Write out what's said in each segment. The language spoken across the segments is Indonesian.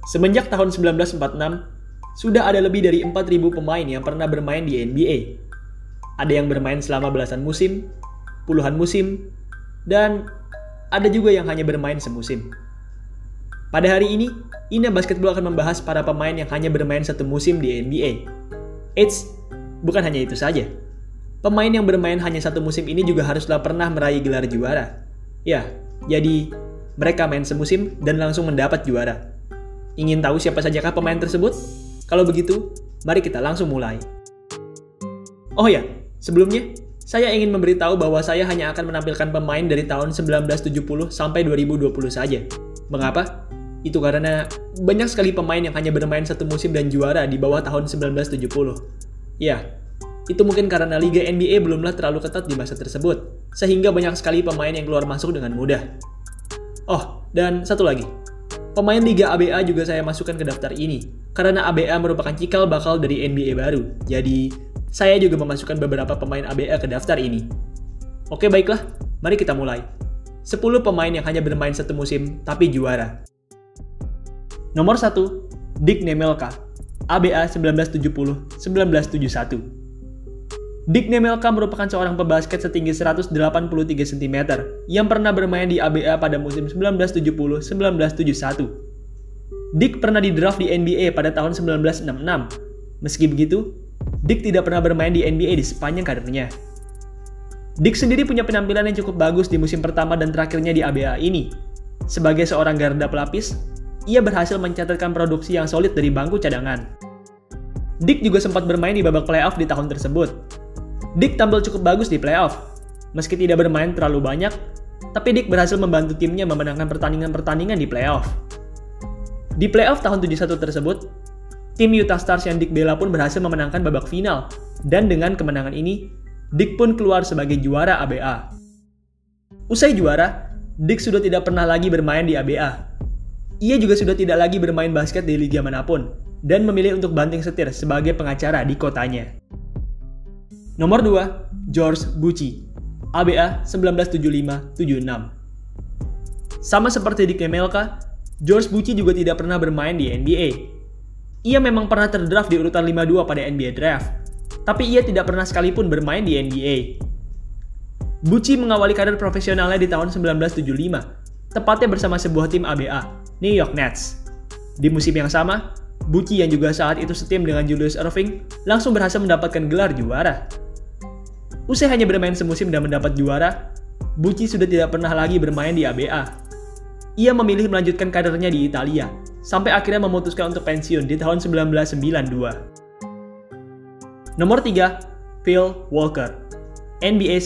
Semenjak tahun 1946, sudah ada lebih dari 4.000 pemain yang pernah bermain di NBA. Ada yang bermain selama belasan musim, puluhan musim, dan ada juga yang hanya bermain semusim. Pada hari ini, Ina Basketball akan membahas para pemain yang hanya bermain satu musim di NBA. Eits, bukan hanya itu saja. Pemain yang bermain hanya satu musim ini juga haruslah pernah meraih gelar juara. Ya, jadi mereka main semusim dan langsung mendapat juara. Ingin tahu siapa sajakah pemain tersebut? Kalau begitu, mari kita langsung mulai. Oh ya, sebelumnya, saya ingin memberitahu bahwa saya hanya akan menampilkan pemain dari tahun 1970 sampai 2020 saja. Mengapa? Itu karena banyak sekali pemain yang hanya bermain satu musim dan juara di bawah tahun 1970. Ya, itu mungkin karena Liga NBA belumlah terlalu ketat di masa tersebut, sehingga banyak sekali pemain yang keluar masuk dengan mudah. Oh, dan satu lagi. Pemain Liga ABA juga saya masukkan ke daftar ini, karena ABA merupakan cikal bakal dari NBA baru. Jadi, saya juga memasukkan beberapa pemain ABA ke daftar ini. Oke, baiklah. Mari kita mulai. 10 pemain yang hanya bermain satu musim, tapi juara. Nomor 1, Dick Nemelka, ABA 1970-1971. Dick Nemelka merupakan seorang pebasket setinggi 183 cm yang pernah bermain di ABA pada musim 1970-1971. Dick pernah didraft di NBA pada tahun 1966. Meski begitu, Dick tidak pernah bermain di NBA di sepanjang karirnya. Dick sendiri punya penampilan yang cukup bagus di musim pertama dan terakhirnya di ABA ini. Sebagai seorang garda pelapis, ia berhasil mencatatkan produksi yang solid dari bangku cadangan. Dick juga sempat bermain di babak playoff di tahun tersebut. Dick tampil cukup bagus di playoff. Meski tidak bermain terlalu banyak, tapi Dick berhasil membantu timnya memenangkan pertandingan-pertandingan di playoff. Di playoff tahun 71 tersebut, tim Utah Stars yang Dick bela pun berhasil memenangkan babak final, dan dengan kemenangan ini, Dick pun keluar sebagai juara ABA. Usai juara, Dick sudah tidak pernah lagi bermain di ABA. Ia juga sudah tidak lagi bermain basket di liga manapun, dan memilih untuk banting setir sebagai pengacara di kotanya. Nomor 2, George Bucci, ABA 1975-76. Sama seperti Dick Nemelka, George Bucci juga tidak pernah bermain di NBA. Ia memang pernah terdraft di urutan 52 pada NBA Draft, tapi ia tidak pernah sekalipun bermain di NBA. Bucci mengawali karir profesionalnya di tahun 1975, tepatnya bersama sebuah tim ABA, New York Nets. Di musim yang sama, Bucci yang juga saat itu setim dengan Julius Erving langsung berhasil mendapatkan gelar juara. Usai hanya bermain semusim dan mendapat juara, Bucci sudah tidak pernah lagi bermain di ABA. Ia memilih melanjutkan karirnya di Italia, sampai akhirnya memutuskan untuk pensiun di tahun 1992. Nomor 3, Phil Walker, NBA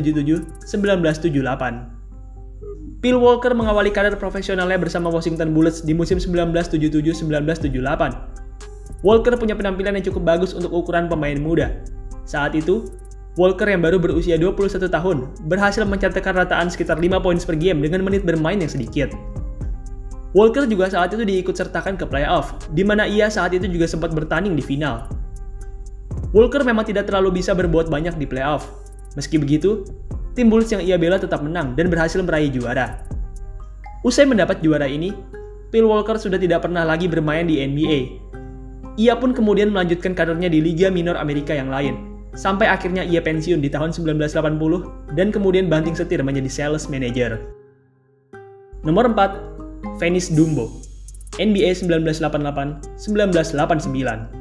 1977-1978. Phil Walker mengawali karir profesionalnya bersama Washington Bullets di musim 1977-1978. Walker punya penampilan yang cukup bagus untuk ukuran pemain muda. Saat itu, Walker yang baru berusia 21 tahun berhasil mencatatkan rataan sekitar 5 poin per game dengan menit bermain yang sedikit. Walker juga saat itu diikutsertakan ke playoff, di mana ia saat itu juga sempat bertanding di final. Walker memang tidak terlalu bisa berbuat banyak di playoff. Meski begitu, tim Bulls yang ia bela tetap menang dan berhasil meraih juara. Usai mendapat juara ini, Phil Walker sudah tidak pernah lagi bermain di NBA. Ia pun kemudian melanjutkan karirnya di liga minor Amerika yang lain, sampai akhirnya ia pensiun di tahun 1980 dan kemudian banting setir menjadi sales manager. Nomor 4, Venice Dumbo, NBA 1988-1989.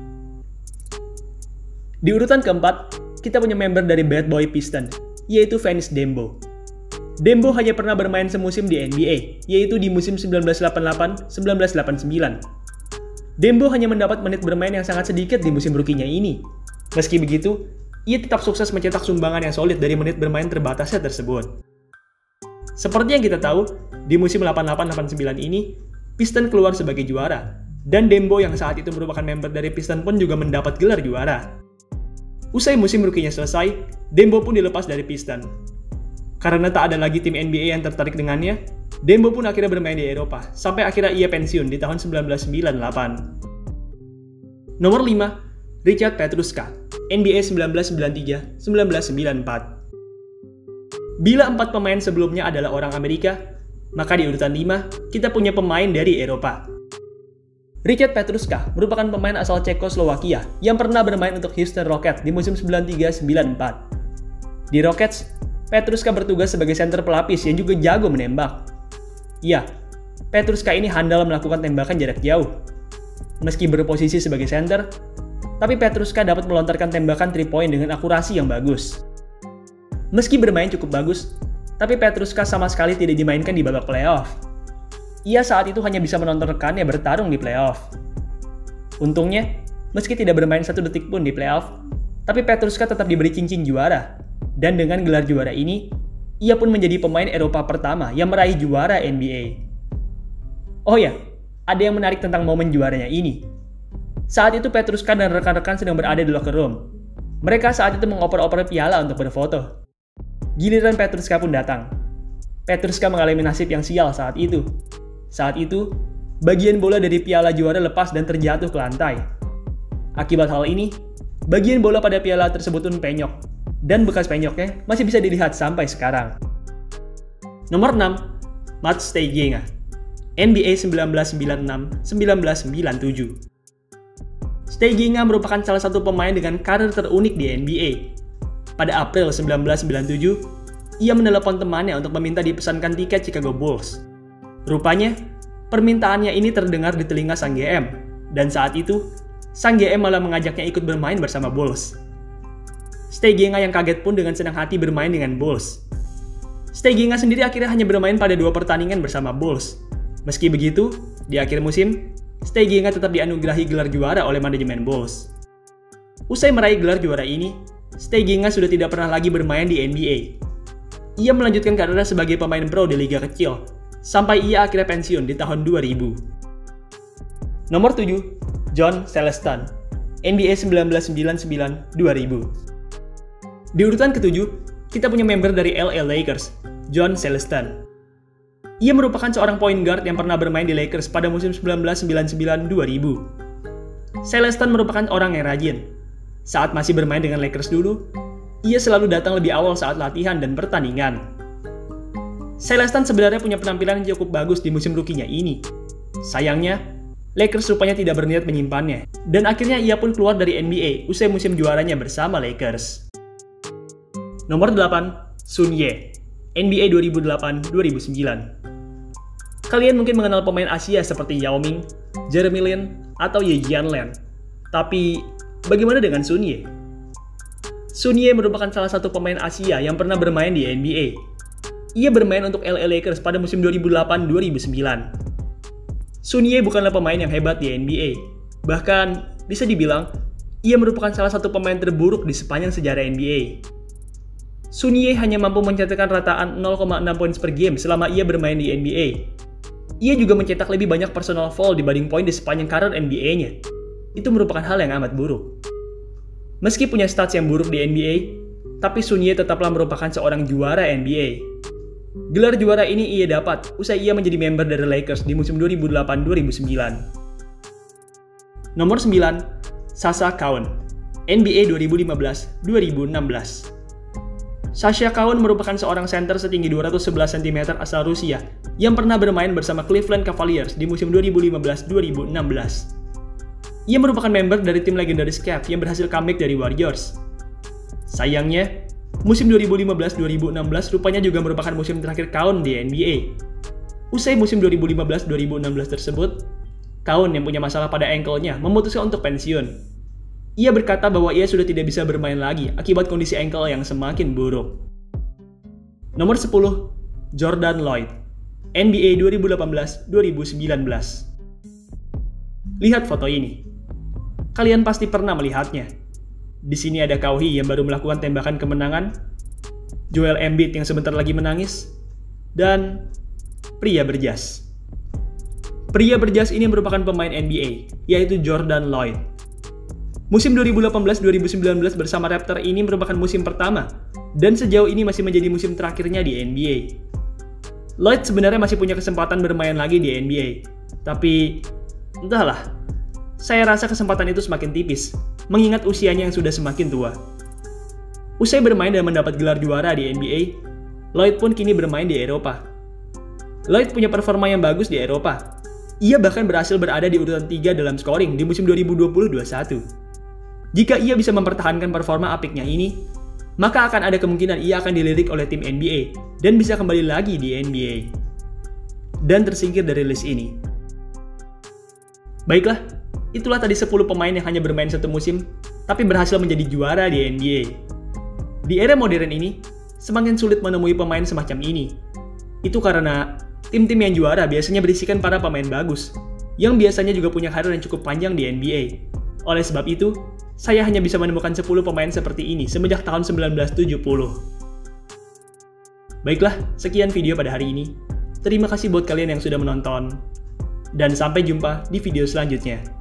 Di urutan keempat, kita punya member dari Bad Boy Piston, yaitu Venice Dembo. Dembo hanya pernah bermain semusim di NBA, yaitu di musim 1988-1989. Dembo hanya mendapat menit bermain yang sangat sedikit di musim rookie-nya ini. Meski begitu, ia tetap sukses mencetak sumbangan yang solid dari menit bermain terbatasnya tersebut. Seperti yang kita tahu, di musim 88-89 ini, Piston keluar sebagai juara, dan Dembo yang saat itu merupakan member dari Piston pun juga mendapat gelar juara. Usai musim rookie-nya selesai, Dembo pun dilepas dari Piston. Karena tak ada lagi tim NBA yang tertarik dengannya, Dembo pun akhirnya bermain di Eropa, sampai akhirnya ia pensiun di tahun 1998. Nomor 5, Richard Petruska, NBA 1993-1994. Bila 4 pemain sebelumnya adalah orang Amerika, maka di urutan 5, kita punya pemain dari Eropa. Richard Petruška merupakan pemain asal Cekoslowakia yang pernah bermain untuk Houston Rockets di musim 93-94. Di Rockets, Petruška bertugas sebagai center pelapis yang juga jago menembak. Ya, Petruška ini handal melakukan tembakan jarak jauh. Meski berposisi sebagai center, tapi Petruška dapat melontarkan tembakan 3 point dengan akurasi yang bagus. Meski bermain cukup bagus, tapi Petruška sama sekali tidak dimainkan di babak playoff. Ia saat itu hanya bisa menonton rekannya bertarung di playoff. Untungnya, meski tidak bermain 1 detik pun di playoff, tapi Petruška tetap diberi cincin juara. Dan dengan gelar juara ini, ia pun menjadi pemain Eropa pertama yang meraih juara NBA. Oh ya, ada yang menarik tentang momen juaranya ini. Saat itu Petruška dan rekan-rekan sedang berada di locker room. Mereka saat itu mengoper-oper piala untuk berfoto. Giliran Petruška pun datang. Petruška mengalami nasib yang sial saat itu. Saat itu, bagian bola dari piala juara lepas dan terjatuh ke lantai. Akibat hal ini, bagian bola pada piala tersebut pun penyok, dan bekas penyoknya masih bisa dilihat sampai sekarang. Nomor 6, Matt Steigenga, NBA 1996-1997. Steigenga merupakan salah satu pemain dengan karir terunik di NBA. Pada April 1997, ia menelepon temannya untuk meminta dipesankan tiket Chicago Bulls. Rupanya, permintaannya ini terdengar di telinga sang GM, dan saat itu, sang GM malah mengajaknya ikut bermain bersama Bulls. Steigenga yang kaget pun dengan senang hati bermain dengan Bulls. Steigenga sendiri akhirnya hanya bermain pada 2 pertandingan bersama Bulls. Meski begitu, di akhir musim, Steigenga tetap dianugerahi gelar juara oleh manajemen Bulls. Usai meraih gelar juara ini, Steigenga sudah tidak pernah lagi bermain di NBA. Ia melanjutkan karirnya sebagai pemain pro di liga kecil, sampai ia akhirnya pensiun di tahun 2000. Nomor 7, John Celestin, NBA 1999-2000. Di urutan ke-7, kita punya member dari LA Lakers, John Celestin. Ia merupakan seorang point guard yang pernah bermain di Lakers pada musim 1999-2000. Celestin merupakan orang yang rajin. Saat masih bermain dengan Lakers dulu, ia selalu datang lebih awal saat latihan dan pertandingan. Celestin sebenarnya punya penampilan yang cukup bagus di musim rookie-nya ini. Sayangnya, Lakers rupanya tidak berniat menyimpannya, dan akhirnya ia pun keluar dari NBA usai musim juaranya bersama Lakers. Nomor 8, Sun Ye, NBA 2008-2009. Kalian mungkin mengenal pemain Asia seperti Yao Ming, Jeremy Lin, atau Ye Jianlian. Tapi, bagaimana dengan Sun Ye? Sun Ye merupakan salah satu pemain Asia yang pernah bermain di NBA. Ia bermain untuk LA Lakers pada musim 2008-2009. Sun Ye bukanlah pemain yang hebat di NBA. Bahkan, bisa dibilang, ia merupakan salah satu pemain terburuk di sepanjang sejarah NBA. Sun Ye hanya mampu mencetakkan rataan 0,6 poin per game selama ia bermain di NBA. Ia juga mencetak lebih banyak personal foul dibanding poin di sepanjang karir NBA-nya. Itu merupakan hal yang amat buruk. Meski punya stats yang buruk di NBA, tapi Sun Ye tetaplah merupakan seorang juara NBA. Gelar juara ini ia dapat usai ia menjadi member dari Lakers di musim 2008-2009. Nomor 9, Sasha Kaun, NBA 2015-2016. Sasha Kaun merupakan seorang center setinggi 211 cm asal Rusia yang pernah bermain bersama Cleveland Cavaliers di musim 2015-2016. Ia merupakan member dari tim legendaris Cavs yang berhasil comeback dari Warriors. Sayangnya, musim 2015-2016 rupanya juga merupakan musim terakhir Kaun di NBA. Usai musim 2015-2016 tersebut, Kaun yang punya masalah pada ankle-nya memutuskan untuk pensiun. Ia berkata bahwa ia sudah tidak bisa bermain lagi akibat kondisi ankle yang semakin buruk. Nomor 10, Jordan Lloyd, NBA 2018-2019. Lihat foto ini. Kalian pasti pernah melihatnya. Di sini ada Kawhi yang baru melakukan tembakan kemenangan, Joel Embiid yang sebentar lagi menangis, dan pria berjas. Pria berjas ini merupakan pemain NBA, yaitu Jordan Lloyd. Musim 2018-2019 bersama Raptor ini merupakan musim pertama, dan sejauh ini masih menjadi musim terakhirnya di NBA. Lloyd sebenarnya masih punya kesempatan bermain lagi di NBA, tapi entahlah, saya rasa kesempatan itu semakin tipis, mengingat usianya yang sudah semakin tua. Usai bermain dan mendapat gelar juara di NBA, Lloyd pun kini bermain di Eropa. Lloyd punya performa yang bagus di Eropa. Ia bahkan berhasil berada di urutan 3 dalam scoring di musim 2020-21. Jika ia bisa mempertahankan performa apiknya ini, maka akan ada kemungkinan ia akan dilirik oleh tim NBA dan bisa kembali lagi di NBA dan tersingkir dari list ini. Baiklah, itulah tadi 10 pemain yang hanya bermain satu musim tapi berhasil menjadi juara di NBA. Di era modern ini, semakin sulit menemui pemain semacam ini. Itu karena tim-tim yang juara biasanya berisikan para pemain bagus, yang biasanya juga punya karir yang cukup panjang di NBA. Oleh sebab itu, saya hanya bisa menemukan 10 pemain seperti ini semenjak tahun 1970. Baiklah, sekian video pada hari ini. Terima kasih buat kalian yang sudah menonton. Dan sampai jumpa di video selanjutnya.